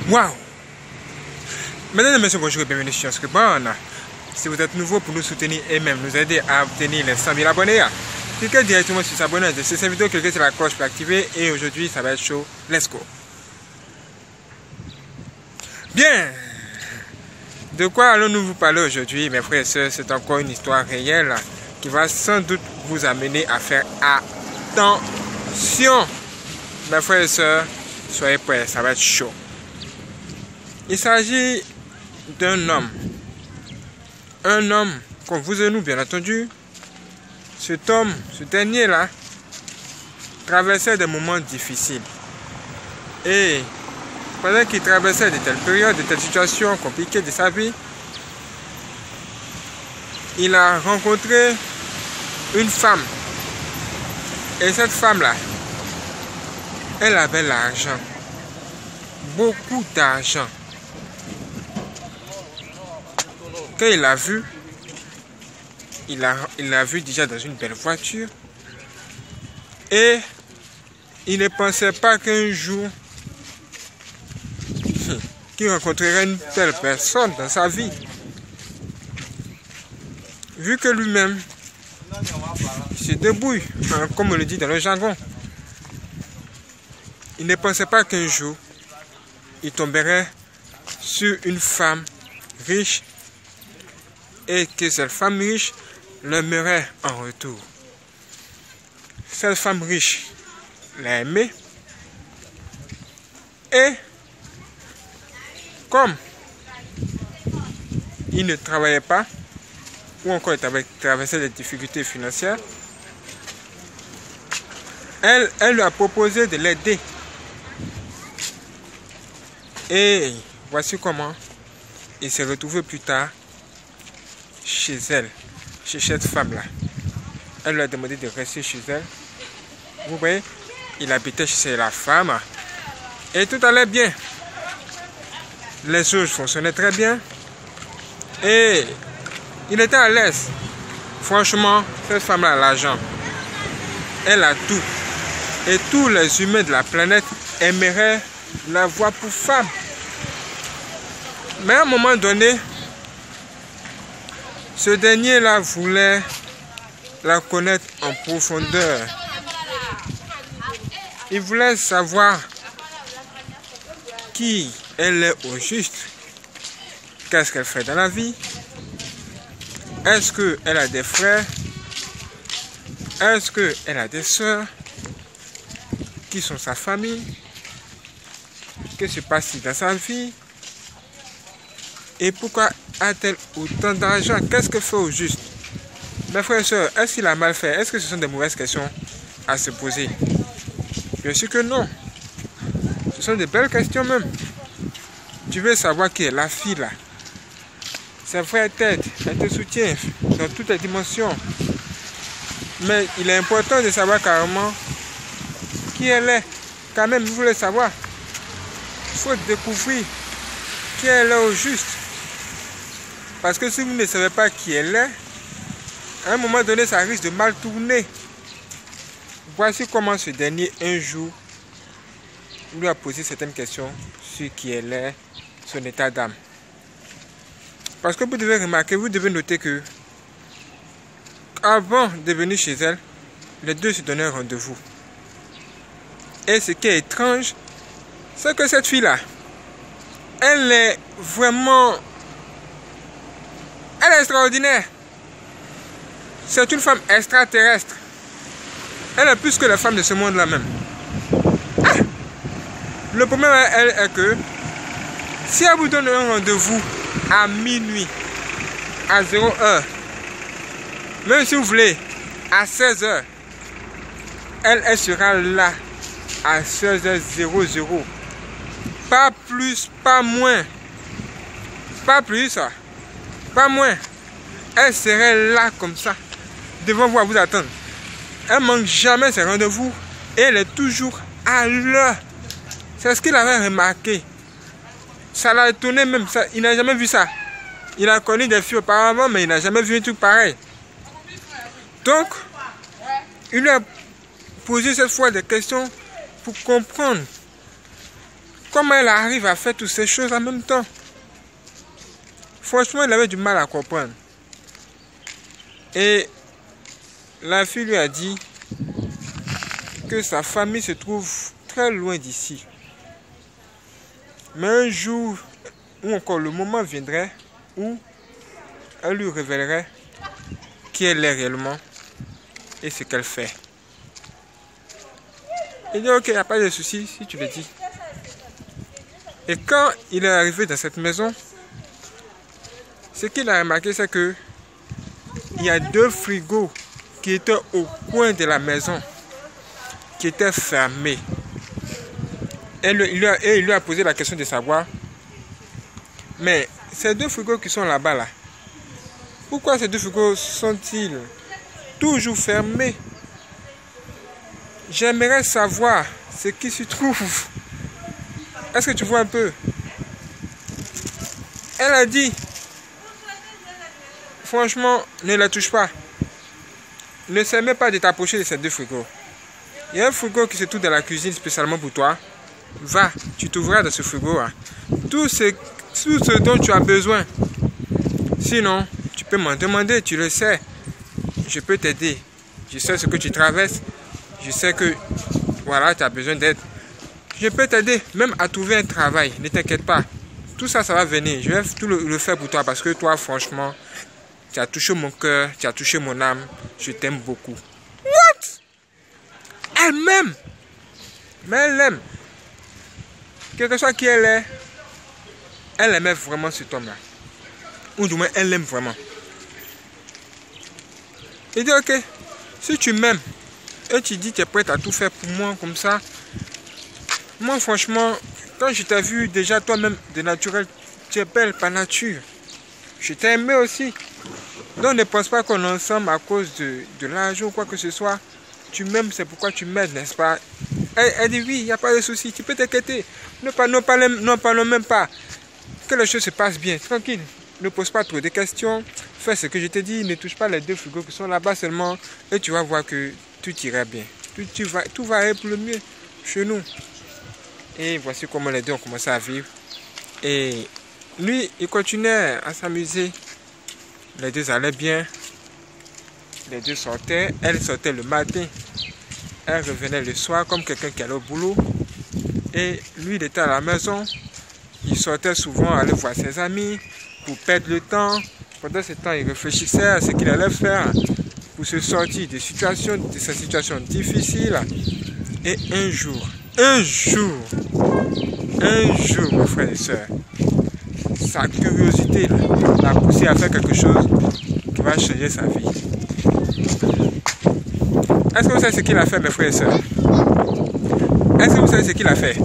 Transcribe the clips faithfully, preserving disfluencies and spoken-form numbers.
Waouh! Mesdames et messieurs, bonjour et bienvenue sur Scribon. Si vous êtes nouveau pour nous soutenir et même nous aider à obtenir les cent mille abonnés, cliquez directement sur s'abonner de cette vidéo, cliquez sur la cloche pour activer. Et aujourd'hui, ça va être chaud. Let's go! Bien! De quoi allons-nous vous parler aujourd'hui, mes frères et sœurs? C'est encore une histoire réelle qui va sans doute vous amener à faire attention. Mes frères et sœurs, soyez prêts, ça va être chaud. Il s'agit d'un homme. Un homme, comme vous et nous, bien entendu. Cet homme, ce dernier-là, traversait des moments difficiles. Et pendant qu'il traversait de telles périodes, de telles situations compliquées de sa vie, il a rencontré une femme. Et cette femme-là, elle avait l'argent. Beaucoup d'argent. Quand il l'a vu, il l'a il l'a vu déjà dans une belle voiture. Et il ne pensait pas qu'un jour, qu'il rencontrerait une telle personne dans sa vie. Vu que lui-même se débrouille, hein, comme on le dit dans le jargon, il ne pensait pas qu'un jour, il tomberait sur une femme riche et que cette femme riche l'aimerait en retour. Cette femme riche l'a aimé et comme il ne travaillait pas ou encore il avait traversé des difficultés financières, elle, elle lui a proposé de l'aider. Et voici comment il s'est retrouvé plus tard chez elle, chez cette femme-là. Elle lui a demandé de rester chez elle. Vous voyez, il habitait chez la femme. Et tout allait bien. Les choses fonctionnaient très bien. Et il était à l'aise. Franchement, cette femme-là a l'argent. Elle a tout. Et tous les humains de la planète aimeraient la voir pour femme. Mais à un moment donné, ce dernier-là voulait la connaître en profondeur. Il voulait savoir qui elle est au juste. Qu'est-ce qu'elle fait dans la vie? Est-ce qu'elle a des frères? Est-ce qu'elle a des soeurs? Qui sont sa famille? Que se passe-t-il dans sa vie? Et pourquoi a-t-elle autant d'argent? Qu'est-ce qu'elle fait au juste? Mes frères et sœurs, est-ce qu'il a mal fait? Est-ce que ce sont des mauvaises questions à se poser? Bien sûr que non. Ce sont de belles questions même. Tu veux savoir qui est la fille là. C'est vrai, tête, elle te soutient dans toutes les dimensions. Mais il est important de savoir carrément qui elle est. Quand même, vous voulez savoir. Il faut découvrir qui elle est au juste. Parce que si vous ne savez pas qui elle est, à un moment donné, ça risque de mal tourner. Voici comment ce dernier, un jour, lui a posé certaines questions sur qui elle est, son état d'âme. Parce que vous devez remarquer, vous devez noter que avant de venir chez elle, les deux se donnaient rendez-vous. Et ce qui est étrange, c'est que cette fille-là, elle est vraiment... Elle est extraordinaire. C'est une femme extraterrestre. Elle est plus que la femme de ce monde-là même. Ah! Le problème elle, est que si elle vous donne un rendez-vous à minuit, à zéro heure, même si vous voulez, à seize heures, elle, elle sera là à seize heures zéro zéro. Pas plus, pas moins. Pas plus, pas moins. Elle serait là comme ça, devant vous à vous attendre. Elle ne manque jamais ses rendez-vous et elle est toujours à l'heure. C'est ce qu'il avait remarqué. Ça l'a étonné même. Ça. Il n'a jamais vu ça. Il a connu des filles auparavant, mais il n'a jamais vu un truc pareil. Donc, il lui a posé cette fois des questions pour comprendre Comment elle arrive à faire toutes ces choses en même temps? Franchement, il avait du mal à comprendre. Et la fille lui a dit que sa famille se trouve très loin d'ici. Mais un jour, ou encore le moment viendrait où elle lui révélerait qui elle est réellement et ce qu'elle fait. Il dit ok, il n'y a pas de souci si tu le dis. Et quand il est arrivé dans cette maison, ce qu'il a remarqué, c'est que il y a deux frigos qui étaient au coin de la maison, qui étaient fermés. Et, le, il, lui a, et il lui a posé la question de savoir, mais ces deux frigos qui sont là-bas, là, pourquoi ces deux frigos sont-ils toujours fermés? J'aimerais savoir ce qui se trouve. Est-ce que tu vois un peu? Elle a dit, franchement, ne la touche pas. Ne essaie même pas de t'approcher de ces deux frigos. Il y a un frigo qui se trouve dans la cuisine spécialement pour toi. Va, tu t'ouvriras dans ce frigo. Hein. Tout, ce, tout ce dont tu as besoin. Sinon, tu peux m'en demander, tu le sais. Je peux t'aider. Je sais ce que tu traverses. Je sais que voilà, tu as besoin d'aide. Je peux t'aider même à trouver un travail. Ne t'inquiète pas. Tout ça, ça va venir. Je vais tout le, le faire pour toi parce que toi, franchement, tu as touché mon cœur, tu as touché mon âme. Je t'aime beaucoup. What? Elle m'aime. Mais elle l'aime. Quel que soit qui elle est, elle aimait vraiment cet homme-là. Ou du moins, elle l'aime vraiment. Il dit, ok, si tu m'aimes, et tu dis que tu es prête à tout faire pour moi comme ça, moi franchement, quand je t'ai vu déjà toi-même de naturel, tu es belle par nature. Je t'ai aimé aussi. Donc ne pense pas qu'on est ensemble à cause de, de l'argent ou quoi que ce soit. Tu m'aimes, c'est pourquoi tu m'aides, n'est-ce pas? Elle, elle dit oui, il n'y a pas de souci, tu peux t'inquiéter. Ne parlons, ne parlons même pas. Que les choses se passent bien, tranquille. Ne pose pas trop de questions. Fais ce que je te dis, ne touche pas les deux frigos qui sont là-bas seulement. Et tu vas voir que tout ira bien. Tout, tu vas, tout va aller pour le mieux chez nous. Et voici comment les deux ont commencé à vivre. Et lui, il continuait à s'amuser. Les deux allaient bien. Les deux sortaient. Elle sortait le matin. Elle revenait le soir comme quelqu'un qui allait au boulot. Et lui, il était à la maison. Il sortait souvent aller voir ses amis pour perdre le temps. Pendant ce temps, il réfléchissait à ce qu'il allait faire pour se sortir de, situation, de cette situation difficile. Et un jour, un jour, un jour, mes frères et sœurs, sa curiosité l'a poussé à faire quelque chose qui va changer sa vie. Est-ce que vous savez ce qu'il a fait, mes frères et sœurs? Est-ce que vous savez ce qu'il a fait?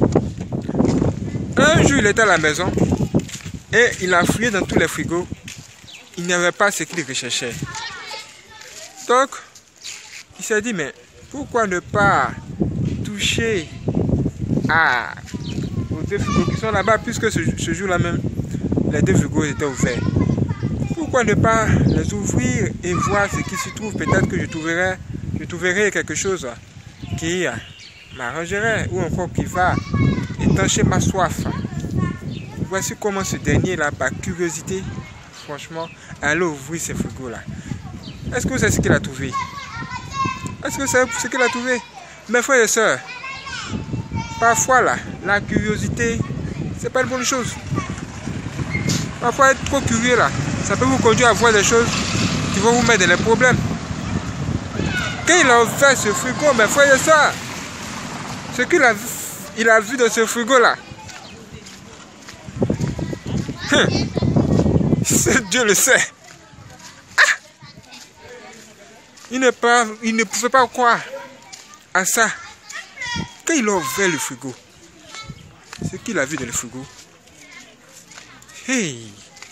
Un jour, il était à la maison et il a fouillé dans tous les frigos. Il n'y avait pas ce qu'il recherchait. Donc, il s'est dit, mais pourquoi ne pas toucher à, aux deux frigos qui sont là-bas, puisque ce, ce jour-là même, les deux frigos étaient ouverts. Pourquoi ne pas les ouvrir et voir ce qui s'y trouve? Peut-être que je trouverai, je trouverai quelque chose qui m'arrangerait ou encore qui va étancher ma soif. Voici comment ce dernier-là, par curiosité, franchement, allait ouvrir ces frigos-là. Est-ce que vous savez ce qu'il a trouvé? Est-ce que vous savez ce qu'il a trouvé? Mes frères et sœurs, parfois là, la curiosité, c'est pas une bonne chose. Parfois être trop curieux là, ça peut vous conduire à voir des choses qui vont vous mettre dans les problèmes. Quand il a ouvert ce frigo, mes frères et sœurs, ce qu'il a, il a vu dans ce frigo là, hum, Dieu le sait. Ah! Il, ne pas, il ne pouvait pas croire à ça. Quand il a ouvert le frigo, ce qu'il a vu dans le frigo, hey,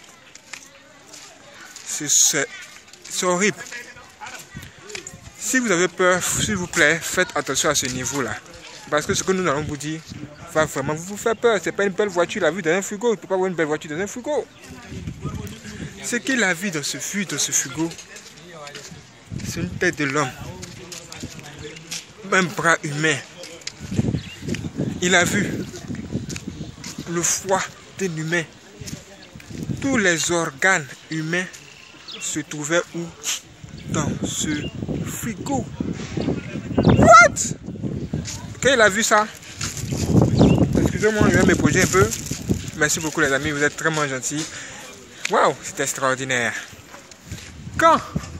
c'est horrible. Si vous avez peur, s'il vous plaît, faites attention à ce niveau-là. Parce que ce que nous allons vous dire va vraiment vous faire peur. Ce n'est pas une belle voiture, il a vu dans un frigo. Il ne peut pas voir une belle voiture dans un frigo. Ce qu'il a vu dans ce fût, dans ce frigo, c'est une tête de l'homme. Un bras humain. Il a vu le foie d'un humain. Tous les organes humains se trouvaient où? Dans ce frigo. What? Quand il a vu ça, excusez-moi, je vais me poser un peu. Merci beaucoup les amis, vous êtes vraiment gentils. Waouh, c'est extraordinaire. Quand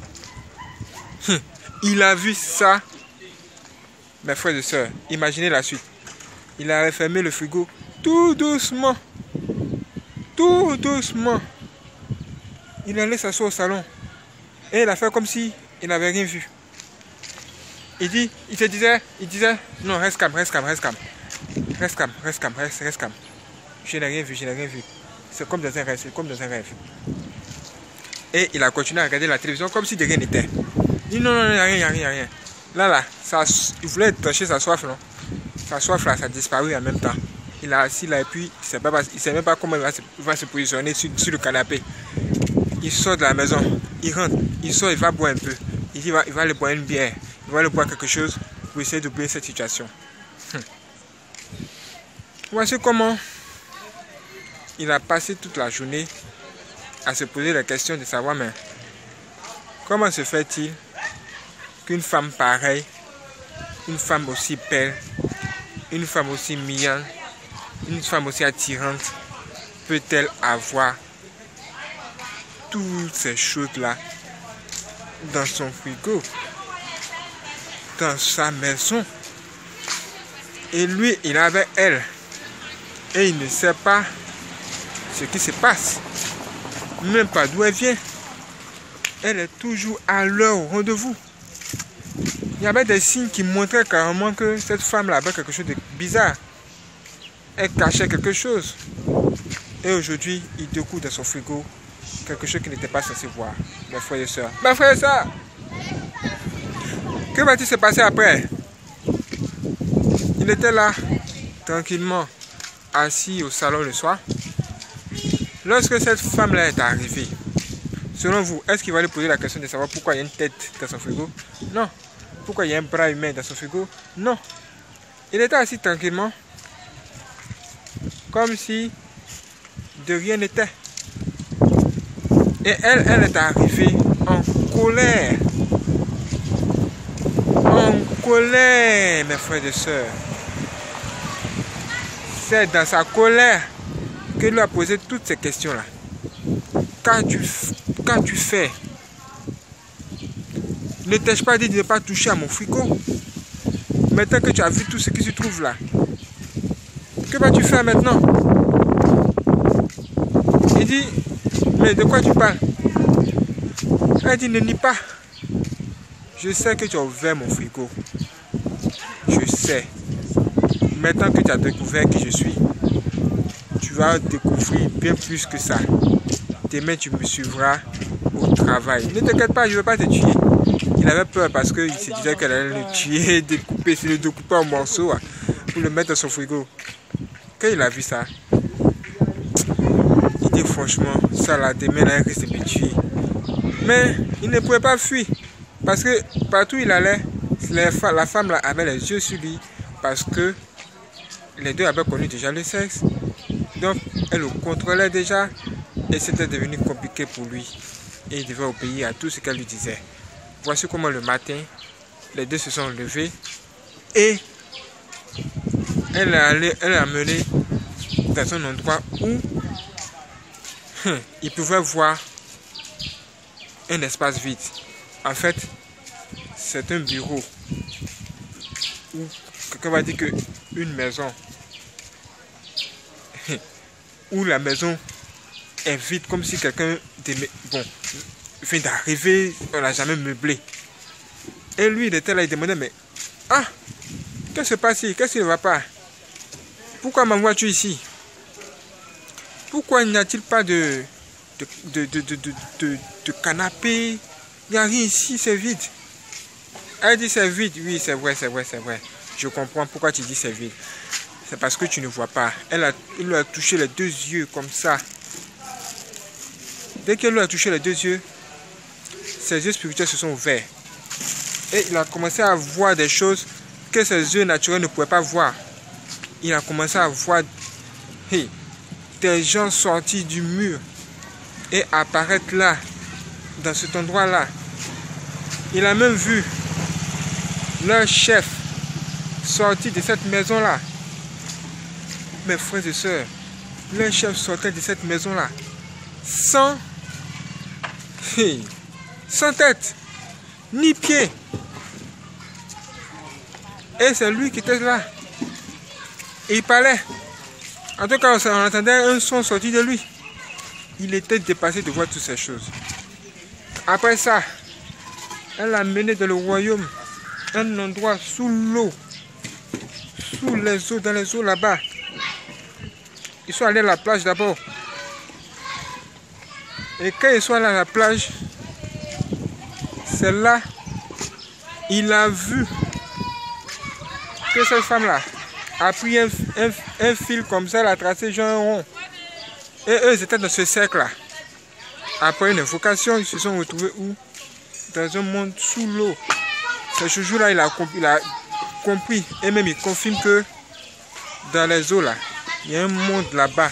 il a vu ça, mes frères et sœurs, imaginez la suite. Il a refermé le frigo tout doucement. Tout doucement. Il allait s'asseoir au salon. Et il a fait comme si il n'avait rien vu. Il dit, il se disait, il disait, non, reste calme, reste calme, reste calme. Reste calme, reste calme, reste, reste calme. Je n'ai rien vu, je n'ai rien vu. C'est comme dans un rêve, c'est comme dans un rêve. Et il a continué à regarder la télévision comme si de rien n'était. Il dit non, non, il n'y a rien, il n'y a rien, il n'y a rien. Là, là, ça, il voulait toucher sa soif, non? Sa soif, là, ça a disparu en même temps. Il a assis là et puis il ne sait même pas comment il va se, il va se positionner sur, sur le canapé. Il sort de la maison, il rentre, il sort, il va boire un peu. Il dit, il va, il va aller boire une bière, il va aller boire quelque chose pour essayer d'oublier cette situation. Hum. Voici comment il a passé toute la journée à se poser la question de savoir, mais comment se fait-il qu'une femme pareille, une femme aussi belle, une femme aussi mignonne, une femme aussi attirante, peut-elle avoir toutes ces choses-là dans son frigo, dans sa maison? Et lui, il avait elle. Et il ne sait pas ce qui se passe. Même pas d'où elle vient. Elle est toujours à l'heure au rendez-vous. Il y avait des signes qui montraient carrément que cette femme-là avait quelque chose de bizarre. Elle cachait quelque chose. Et aujourd'hui, il découvre dans son frigo quelque chose qu'il n'était pas censé voir. Mes frères et sœurs. Mes frères et sœurs, que va-t-il se passer après? Il était là, tranquillement, assis au salon le soir. Lorsque cette femme-là est arrivée, selon vous, est-ce qu'il va lui poser la question de savoir pourquoi il y a une tête dans son frigo? Non. Pourquoi il y a un bras humain dans son frigo? Non. Il était assis tranquillement, comme si de rien n'était. Et elle, elle est arrivée en colère. En colère, mes frères et sœurs. C'est dans sa colère que lui a posé toutes ces questions-là. Quand tu, quand tu fais, ne t'ai-je pas dit de ne pas toucher à mon frigo? Maintenant que tu as vu tout ce qui se trouve là, que vas-tu faire maintenant? Il dit, mais de quoi tu parles? Elle dit, ne nie pas. Je sais que tu as ouvert mon frigo. Je sais. Maintenant que tu as découvert qui je suis, tu vas découvrir bien plus que ça. Demain, tu me suivras au travail. Ne t'inquiète pas, je ne vais pas te tuer. Il avait peur parce qu'il se disait qu'elle allait le tuer, découper, c'est le découper en morceaux pour le mettre dans son frigo. Quand il a vu ça, il dit franchement, ça là, demain, elle risque de me tuer. Mais il ne pouvait pas fuir parce que partout où il allait, la femme là avait les yeux sur lui parce que les deux avaient connu déjà le sexe. Donc, elle le contrôlait déjà et c'était devenu compliqué pour lui. Et il devait obéir à tout ce qu'elle lui disait. Voici comment le matin, les deux se sont levés et elle a, allé, elle a mené dans un endroit où hum, il pouvait voir un espace vide. En fait, c'est un bureau où quelqu'un va dire que une maison où la maison est vide comme si quelqu'un bon, vient d'arriver, on l'a jamais meublé. Et lui, il était là, il demandait, mais ah, qu'est-ce qui se passe ici? Qu'est-ce qui ne va pas? Pourquoi m'envoies-tu ici? Pourquoi n'y a-t-il pas de, de, de, de, de, de, de, de canapé? Il n'y a rien ici, c'est vide. Elle dit c'est vide. Oui, c'est vrai, c'est vrai, c'est vrai. Je comprends pourquoi tu dis c'est vide. C'est parce que tu ne vois pas. Elle a, il lui a touché les deux yeux comme ça. Dès qu'elle lui a touché les deux yeux, ses yeux spirituels se sont ouverts. Et il a commencé à voir des choses que ses yeux naturels ne pouvaient pas voir. Il a commencé à voir hey, des gens sortis du mur et apparaître là, dans cet endroit-là. Il a même vu leur chef sortir de cette maison-là. Mes frères et sœurs, leur chef sortait de cette maison-là sans, hey, sans tête, ni pied. Et c'est lui qui était là. Et il parlait. En tout cas, on entendait un son sorti de lui. Il était dépassé de voir toutes ces choses. Après ça, elle l'a mené dans le royaume, un endroit sous l'eau, sous les eaux, dans les eaux là-bas. Ils sont allés à la plage d'abord. Et quand ils sont allés à la plage, c'est là, il a vu que cette femme-là a pris un, un, un fil comme ça, elle a tracé genre un rond. Et eux, ils étaient dans ce cercle-là. Après une invocation, ils se sont retrouvés où? Dans un monde sous l'eau. C'est ce jour-là, il a compris, il a compris. Et même, il confirme que dans les eaux, là, il y a un monde là-bas.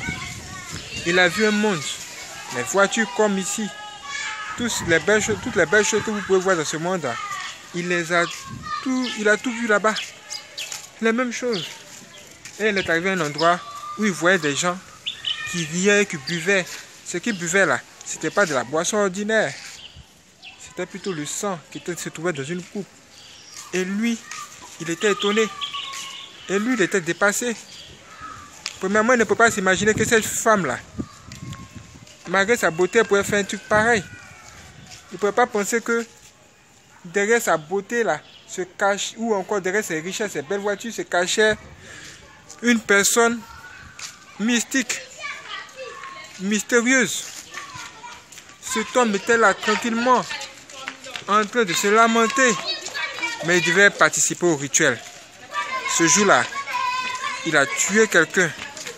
Il a vu un monde. Les voitures comme ici. Tous les belles choses, toutes les belles choses que vous pouvez voir dans ce monde-là. Il les a tout, il a tout vu là-bas. Les mêmes choses. Et il est arrivé à un endroit où il voyait des gens qui riaient, qui buvaient. Ce qu'ils buvaient là, c'était pas de la boisson ordinaire. C'était plutôt le sang qui était, se trouvait dans une coupe. Et lui, il était étonné. Et lui, il était dépassé. Premièrement, il ne peut pas s'imaginer que cette femme-là, malgré sa beauté, elle pouvait faire un truc pareil. Il ne pouvait pas penser que derrière sa beauté là, se cache, ou encore derrière ses richesses, ses belles voitures, se cachait une personne mystique, mystérieuse. Cet homme était là tranquillement, en train de se lamenter, mais il devait participer au rituel. Ce jour-là, il a tué quelqu'un.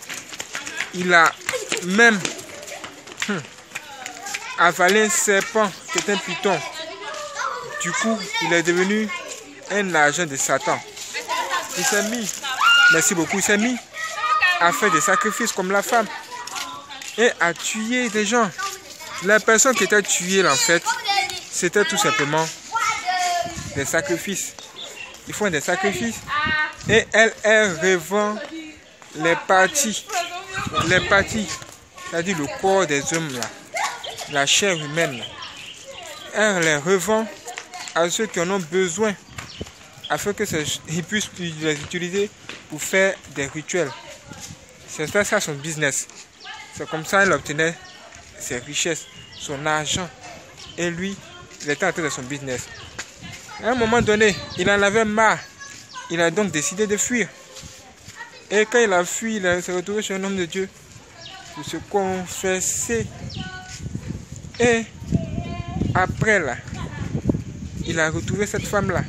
Il a même hum, avalé un serpent qui est un python. Du coup, il est devenu un agent de Satan. Il s'est mis, merci beaucoup, il s'est mis à faire des sacrifices comme la femme et à tuer des gens. La personne qui était tuée, en fait, c'était tout simplement des sacrifices. Ils font des sacrifices et elle, elle revend les parties, les parties, c'est-à-dire le corps des hommes là, la chair humaine là. Elle les revend à ceux qui en ont besoin, afin qu'ils puissent les utiliser pour faire des rituels. C'était ça son business. C'est comme ça qu'elle obtenait ses richesses, son argent. Et lui, il était en train de son business. À un moment donné, il en avait marre. Il a donc décidé de fuir. Et quand il a fui, il s'est retrouvé chez un homme de Dieu pour se confesser. Et après là, il a retrouvé cette femme-là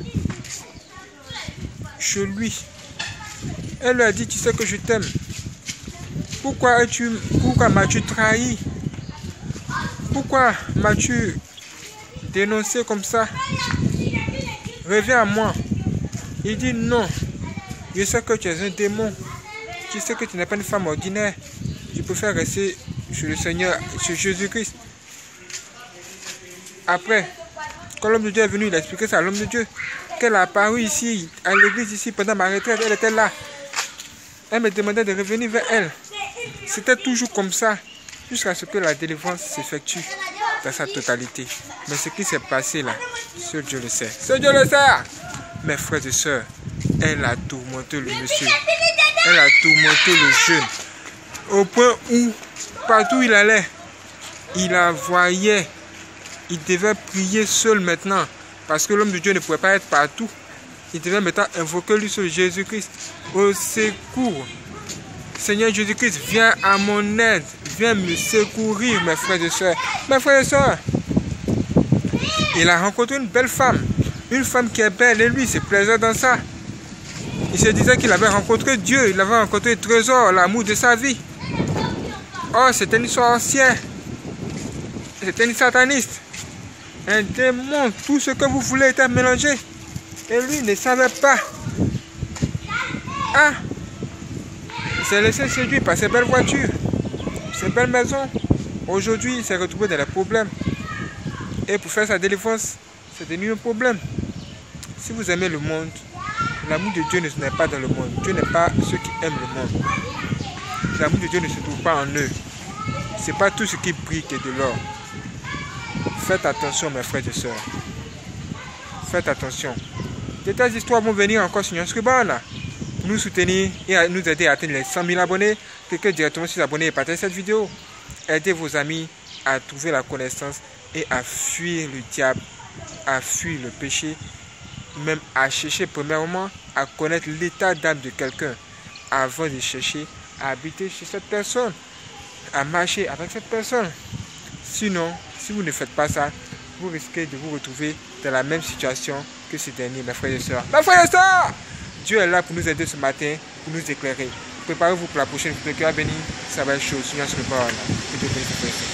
chez lui. Elle lui a dit, tu sais que je t'aime. Pourquoi as-tu, pourquoi m'as-tu trahi? Pourquoi m'as-tu dénoncé comme ça? Reviens à moi. Il dit non. Je sais que tu es un démon. Tu sais que tu n'es pas une femme ordinaire. Je préfère rester chez le Seigneur, chez Jésus-Christ. Après, quand l'homme de Dieu est venu, il a expliqué ça à l'homme de Dieu. Qu'elle a apparu ici, à l'église ici, pendant ma retraite, elle était là. Elle me demandait de revenir vers elle. C'était toujours comme ça, jusqu'à ce que la délivrance s'effectue dans sa totalité. Mais ce qui s'est passé là, seul Dieu le sait. Seul Dieu le sait. Mes frères et sœurs, elle a tourmenté le monsieur. Elle a tourmenté le jeune. Au point où, partout où il allait, il la voyait. Il devait prier seul maintenant. Parce que l'homme de Dieu ne pouvait pas être partout. Il devait maintenant invoquer lui sur Jésus-Christ. Au secours. Seigneur Jésus-Christ, viens à mon aide. Viens me secourir, mes frères et sœurs. Mes frères et sœurs. Il a rencontré une belle femme. Une femme qui est belle. Et lui, il se plaisait dans ça. Il se disait qu'il avait rencontré Dieu. Il avait rencontré le trésor, l'amour de sa vie. Oh, c'était une sorcière. C'était une sataniste. Un démon. Tout ce que vous voulez était mélangé. Et lui ne savait pas. Ah, Il s'est laissé séduire par ses belles voitures, ses belles maisons. Aujourd'hui, il s'est retrouvé dans les problèmes. Et pour faire sa délivrance, c'est devenu un problème. Si vous aimez le monde, l'amour de Dieu n'est pas dans le monde. Dieu n'est pas ceux qui aiment le monde. L'amour de Dieu ne se trouve pas en eux. Ce n'est pas tout ce qui brille qui est de l'or. Faites attention, mes frères et sœurs. Faites attention. De telles histoires vont venir encore sur notre bande pour nous soutenir et nous aider à atteindre les cent mille abonnés. Cliquez directement sur abonner et partagez cette vidéo. Aidez vos amis à trouver la connaissance et à fuir le diable, à fuir le péché, même à chercher premièrement à connaître l'état d'âme de quelqu'un avant de chercher à habiter chez cette personne, à marcher avec cette personne. Sinon, si vous ne faites pas ça, vous risquez de vous retrouver dans la même situation que ces derniers, mes frères et sœurs. Mes frères et sœurs, Dieu est là pour nous aider ce matin, pour nous éclairer. Préparez-vous pour la prochaine vidéo qui va venir. Ça va être chaud. Sinon, je ne peux pas.